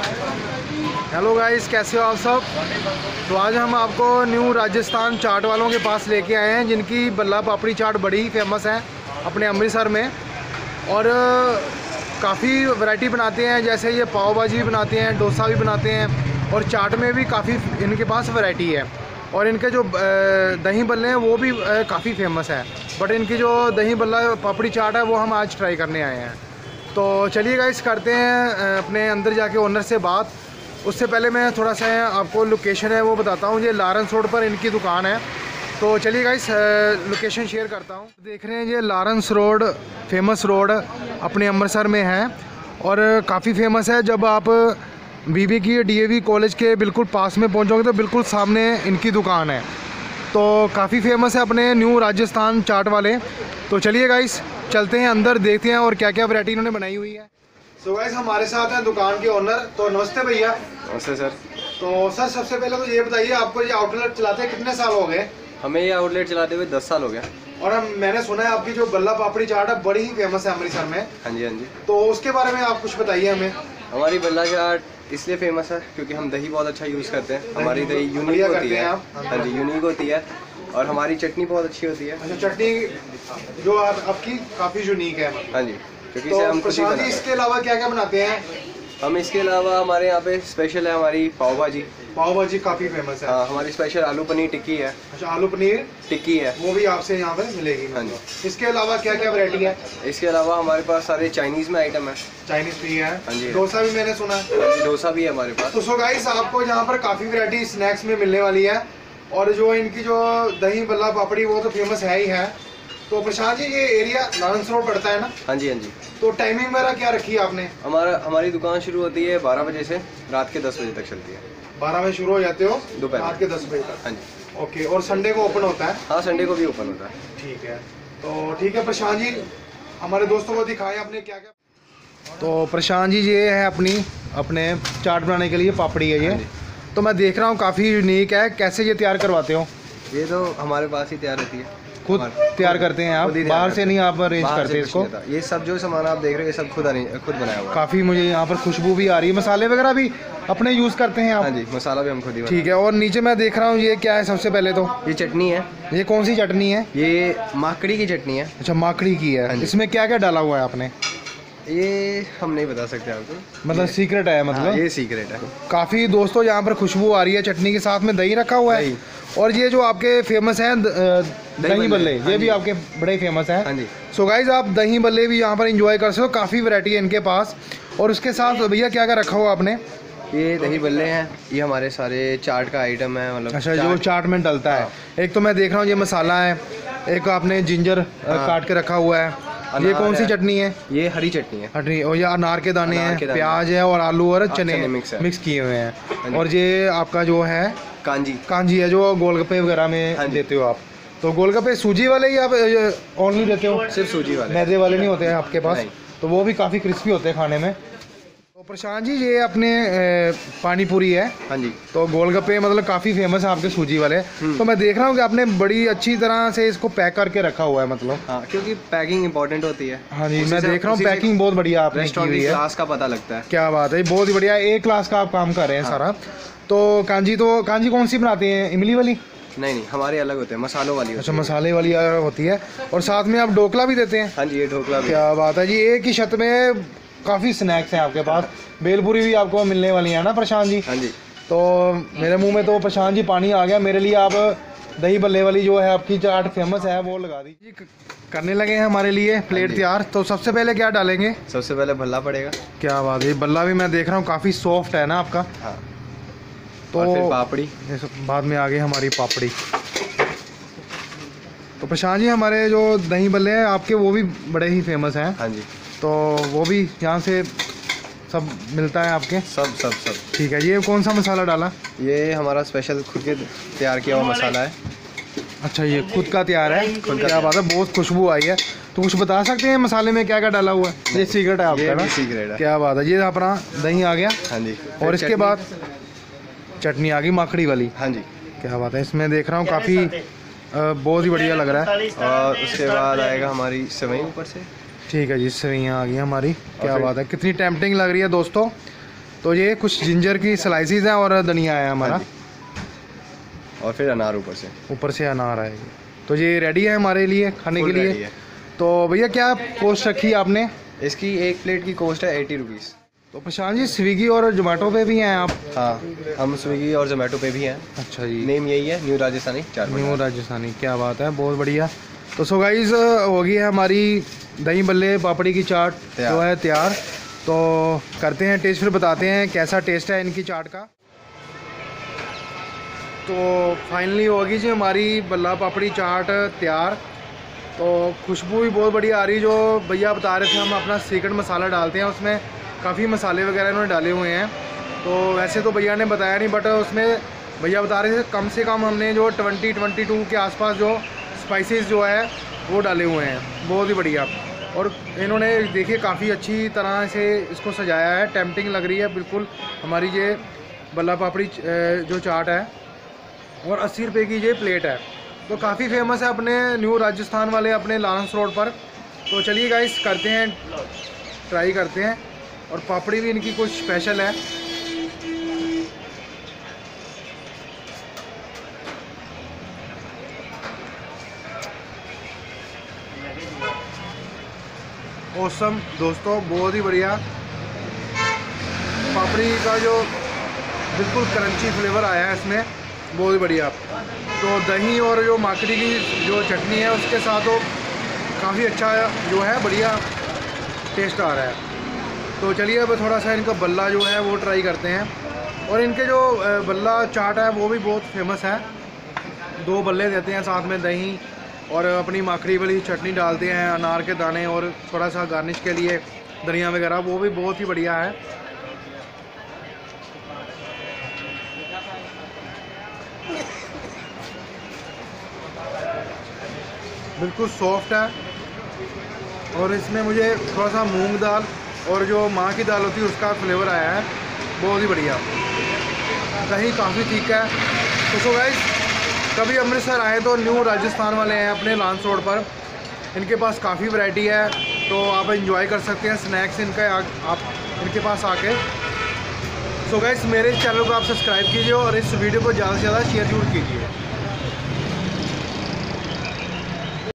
Hello guys, कैसे हो आप सब। तो आज हम आपको न्यू राजस्थान चाट वालों के पास लेके आए हैं, जिनकी बल्ला पापड़ी चाट बड़ी ही फेमस है अपने अमृतसर में। और काफ़ी वैरायटी बनाते हैं, जैसे ये पाव भाजी भी बनाते हैं, डोसा भी बनाते हैं, और चाट में भी काफ़ी इनके पास वैरायटी है। और इनके जो दही बल्ले हैं वो भी काफ़ी फेमस है। बट इनकी जो दही बल्ला पापड़ी चाट है वो हम आज ट्राई करने आए हैं। तो चलिए गाइस, करते हैं अपने अंदर जाके ओनर से बात। उससे पहले मैं थोड़ा सा आपको लोकेशन है वो बताता हूँ। ये लॉरेंस रोड पर इनकी दुकान है। तो चलिए गाइस, लोकेशन शेयर करता हूँ। देख रहे हैं ये लॉरेंस रोड फेमस रोड अपने अमृतसर में है, और काफ़ी फेमस है। जब आप बीबी की डीएवी कॉलेज के बिल्कुल पास में पहुँचोगे तो बिल्कुल सामने इनकी दुकान है। तो काफ़ी फेमस है अपने न्यू राजस्थान चाट वाले। तो चलिए गाइस, चलते हैं अंदर, देखते हैं और क्या क्या वैरायटी इन्होंने बनाई हुई है। सो गाइस, हमारे साथ हैं दुकान के ओनर। तो नमस्ते भैया। नमस्ते सर। तो सर, सबसे पहले तो ये बताइए, आपको ये आउटलेट चलाते हैं कितने साल हो गए। हमें ये आउटलेट चलाते हुए 10 साल हो गया। और मैंने सुना है आपकी जो बल्ला पापड़ी चाट है बड़ी ही फेमस है अमृतसर में। हाँ जी, हाँ जी। तो उसके बारे में आप कुछ बताइए हमें। हमारी बल्ला चाट इसलिए फेमस है क्योंकि हम दही बहुत अच्छा यूज़ करते हैं। हमारी दही यूनिक होती है। हाँ जी, यूनिक होती है। और हमारी चटनी बहुत अच्छी होती है। अच्छा, चटनी जो आपकी काफ़ी यूनिक है। हाँ जी, क्योंकि तो इसे हम खुद ही बनाते हैं। इसके अलावा क्या क्या बनाते हैं। हम इसके अलावा हमारे यहाँ पे स्पेशल है हमारी पाव भाजी। पाव भाजी काफ़ी फेमस है। हाँ, हमारी स्पेशल आलू पनीर टिक्की है। अच्छा, आलू पनीर टिक्की है, वो भी आपसे यहाँ पर मिलेगी। हाँ जी। इसके अलावा क्या क्या वैरायटी है। इसके अलावा हमारे पास सारे चाइनीज़ में आइटम है। चाइनीज भी है। हाँ जी। डोसा भी मैंने सुना है। हाँ जी, डोसा भी है हमारे पास। तो सो गाइस, आपको यहाँ पर काफ़ी वैरायटी स्नैक्स में मिलने वाली है। और जो इनकी जो दही बल्ला पापड़ी वो तो फेमस है ही है। तो प्रशांत जी, ये एरिया लॉरेंस रोड पड़ता है ना। हाँ जी, हाँ जी। तो टाइमिंग वगैरह क्या रखी है आपने। हमारी दुकान शुरू होती है 12 बजे से रात के 10 बजे तक चलती है। 12 बजे शुरू हो जाते हो, दोपहर रात के 10 बजे तक। हाँ जी। ओके, और संडे को ओपन होता है। हाँ, संडे को भी ओपन होता है। ठीक है। तो ठीक है प्रशांत जी, हमारे दोस्तों को दिखाएं आपने क्या क्या। तो प्रशांत जी, ये है अपने चाट बनाने के लिए पापड़ी है ये। तो मैं देख रहा हूँ काफ़ी यूनिक है। कैसे ये तैयार करवाते हो। ये तो हमारे पास ही तैयार होती है। खुद तैयार करते हैं आप, बाहर से नहीं आप अरेंज करते इसको। ये सब जो सामान आप देख रहे हो ये सब खुद बनाया हुआ है। काफ़ी मुझे यहाँ पर खुशबू भी आ रही है। मसाले वगैरह भी अपने यूज़ करते हैं आप। हाँ जी, मसाला भी हम खुद ही बनाते हैं। ठीक है। और नीचे मैं देख रहा हूँ ये क्या है। सबसे पहले तो ये चटनी है। ये कौन सी चटनी है। ये माकड़ी की चटनी है। अच्छा, माकड़ी की है। इसमें क्या क्या डाला हुआ है आपने। ये हम नहीं बता सकते आपको, मतलब सीक्रेट है। मतलब हाँ, ये सीक्रेट है। काफ़ी दोस्तों यहाँ पर खुशबू आ रही है चटनी के साथ में दही रखा हुआ है। और ये जो आपके फेमस हैं दही बल्ले, ये भी आपके बड़े फेमस हैं। हाँ जी। सो गाइज, आप दही बल्ले भी यहाँ पर एंजॉय कर सकते हो। काफ़ी वैरायटी है इनके पास। और उसके साथ भैया क्या क्या रखा हुआ आपने। ये दही बल्ले हैं, ये हमारे सारे चाट का आइटम है। मतलब अच्छा, जो चाट में डलता है। एक तो मैं देख रहा हूँ ये मसाला है, एक आपने जिंजर काट के रखा हुआ है। ये कौन सी चटनी है। ये हरी चटनी है। हरी, और ये अनार के दाने हैं, प्याज है, और आलू और चने मिक्स किए हुए हैं। और ये आपका जो है कांजी है, जो गोलगप्पे वगैरह में देते हो आप। तो गोलगप्पे सूजी वाले ही आप ओनली देते हो। सिर्फ सूजी वाले, मैदे वाले नहीं होते हैं आपके पास। तो वो भी काफ़ी क्रिस्पी होते हैं खाने में। तो प्रशांत जी, ये अपने पानी पूरी है। हाँ जी। तो गोलगप्पे मतलब काफ़ी फेमस है आपके सूजी वाले। तो मैं देख रहा हूँ कि आपने बड़ी अच्छी तरह से इसको पैक करके रखा हुआ है। मतलब हाँ, क्योंकि पैकिंग इंपॉर्टेंट होती है। हाँ जी, मैं देख रहा हूँ पैकिंग बहुत बढ़िया आपने की हुई है। क्लास का पता लगता है। क्या बात है, बहुत ही बढ़िया। ए क्लास का आप काम कर रहे हैं सारा। तो कांजी कौन सी बनाते हैं, इमली वाली। नहीं, हमारे अलग होते हैं, मसालों वाली। अच्छा, मसाले वाली होती है। और साथ में आप ढोकला भी देते हैं। हाँ जी, ये ढोकला भी। क्या बात है जी, एक ही छत में काफ़ी स्नैक्स हैं आपके पास। बेलपूरी भी आपको मिलने वाली है ना प्रशांत जी। हाँ जी। तो मेरे मुंह में तो प्रशांत जी पानी आ गया। मेरे लिए आप दही बल्ले वाली जो है आपकी चाट फेमस है वो लगा दीजिए। करने लगे हैं हमारे लिए प्लेट तैयार। तो सबसे पहले क्या डालेंगे। सबसे पहले भल्ला पड़ेगा। क्या बात है, बल्ला भी मैं देख रहा हूँ काफ़ी सॉफ्ट है ना आपका। हाँ। तो और फिर पापड़ी। बाद में आ गई हमारी पापड़ी। तो प्रशांत जी, हमारे जो दही बल्ले हैं आपके वो भी बड़े ही फेमस हैं। हाँ जी। तो वो भी यहाँ से सब मिलता है आपके। सब ठीक है। ये कौन सा मसाला डाला। ये हमारा स्पेशल खुद के तैयार किया हुआ मसाला है। अच्छा, ये खुद का तैयार है। क्या बात है, बहुत खुशबू आई है। तो कुछ बता सकते हैं मसाले में क्या क्या डाला हुआ है। ये सीक्रेट है आपका ना। सीक्रेट है। क्या बात है। ये अपना दही आ गया। हाँ जी। और इसके बाद चटनी आ गई माखड़ी वाली। हाँ जी। क्या बात है, इसमें देख रहा हूँ काफ़ी बहुत ही बढ़िया लग रहा है। और उसके बाद आएगा हमारी सेवई ऊपर से। ठीक है जी, सेवइयाँ आ गई हमारी। क्या बात है, कितनी टेम्पटिंग लग रही है दोस्तों। तो ये कुछ जिंजर की स्लाइसिस हैं और धनिया है हमारा, और फिर अनार ऊपर से अनार आएगी। तो ये रेडी है हमारे लिए खाने के लिए। तो भैया क्या कॉस्ट रखी आपने? इसकी एक प्लेट की कॉस्ट है 80 रुपीज़। तो प्रशांत जी स्विगी और जोमेटो पे भी हैं आप? हाँ, हम स्विगी और जोमेटो पे भी हैं। अच्छा जी, नेम यही है, न्यू राजस्थानी चाट। न्यू राजस्थानी, क्या बात है, बहुत बढ़िया। तो सो गाइस होगी है हमारी दही बल्ले पापड़ी की चाट जो है तैयार। तो करते हैं टेस्ट, फिर बताते हैं कैसा टेस्ट है इनकी चाट का। तो फाइनली होगी जी हमारी बल्ला पापड़ी चाट तैयार। तो खुशबू भी बहुत बढ़िया आ रही, जो भैया बता रहे थे हम अपना सीक्रेट मसाला डालते हैं उसमें, काफ़ी मसाले वगैरह इन्होंने डाले हुए हैं। तो वैसे तो भैया ने बताया नहीं, बट उसमें भैया बता रहे थे कम से कम हमने जो 20-22 के आसपास जो स्पाइसेस जो है वो डाले हुए हैं, बहुत ही बढ़िया। और इन्होंने देखिए काफ़ी अच्छी तरह से इसको सजाया है, टेम्पटिंग लग रही है बिल्कुल हमारी ये बल्ला पापड़ी जो चाट है। और 80 रुपये की ये प्लेट है। तो काफ़ी फेमस है अपने न्यू राजस्थान वाले अपने लारंस रोड पर। तो चलिए गाइस करते हैं, ट्राई करते हैं। और पापड़ी भी इनकी कुछ स्पेशल है। ऑसम दोस्तों, बहुत ही बढ़िया। पापड़ी का जो बिल्कुल क्रंची फ्लेवर आया है इसमें, बहुत ही बढ़िया। तो दही और जो माकड़ी की जो चटनी है उसके साथ तो काफ़ी अच्छा जो है बढ़िया टेस्ट आ रहा है। तो चलिए अब थोड़ा सा इनका बल्ला जो है वो ट्राई करते हैं। और इनके जो बल्ला चाट है वो भी बहुत फेमस है। 2 बल्ले देते हैं, साथ में दही और अपनी माखड़ी वाली चटनी डालते हैं, अनार के दाने और थोड़ा सा गार्निश के लिए धनिया वगैरह, वो भी बहुत ही बढ़िया है। बिल्कुल सॉफ्ट है। और इसमें मुझे थोड़ा सा मूंग दाल और जो माँ की दाल होती है उसका फ्लेवर आया है, बहुत ही बढ़िया। दही काफ़ी ठीक है। तो सो गाइस कभी अमृतसर आए तो न्यू राजस्थान वाले हैं अपने लांस रोड पर, इनके पास काफ़ी वैरायटी है। तो आप एंजॉय कर सकते हैं स्नैक्स इनका आप इनके पास आके। सो गाइस मेरे चैनल को आप सब्सक्राइब कीजिए और इस वीडियो को ज़्यादा से ज़्यादा शेयर जरूर कीजिए।